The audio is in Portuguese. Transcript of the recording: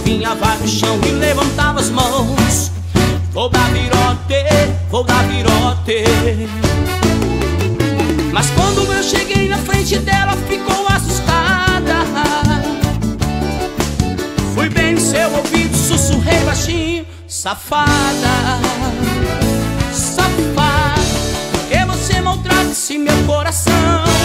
novinha vai no chão e levantava as mãos. Vou dar virote, vou dar virote. Mas quando eu cheguei na frente dela, ficou assustada. Fui bem no seu ouvido, sussurrei baixinho: safada, safada, por que você maltrata esse meu coração?